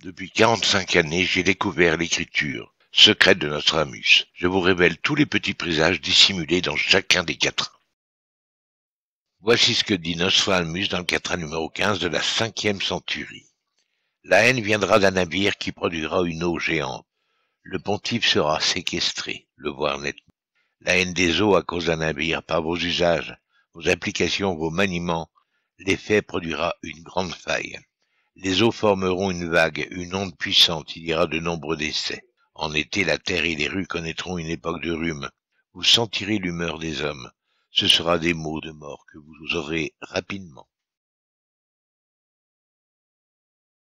Depuis 45 années, j'ai découvert l'écriture secrète de Nostradamus. Je vous révèle tous les petits présages dissimulés dans chacun des quatrains. Voici ce que dit Nostradamus dans le quatrain numéro 15 de la 5e centurie. La haine viendra d'un navire qui produira une eau géante. Le pontife sera séquestré, le voir nettement. La haine des eaux à cause d'un navire, par vos usages, vos applications, vos maniements, l'effet produira une grande faille. Les eaux formeront une vague, une onde puissante, il y aura de nombreux décès. En été, la terre et les rues connaîtront une époque de rhume. Vous sentirez l'humeur des hommes. Ce sera des maux de mort que vous aurez rapidement.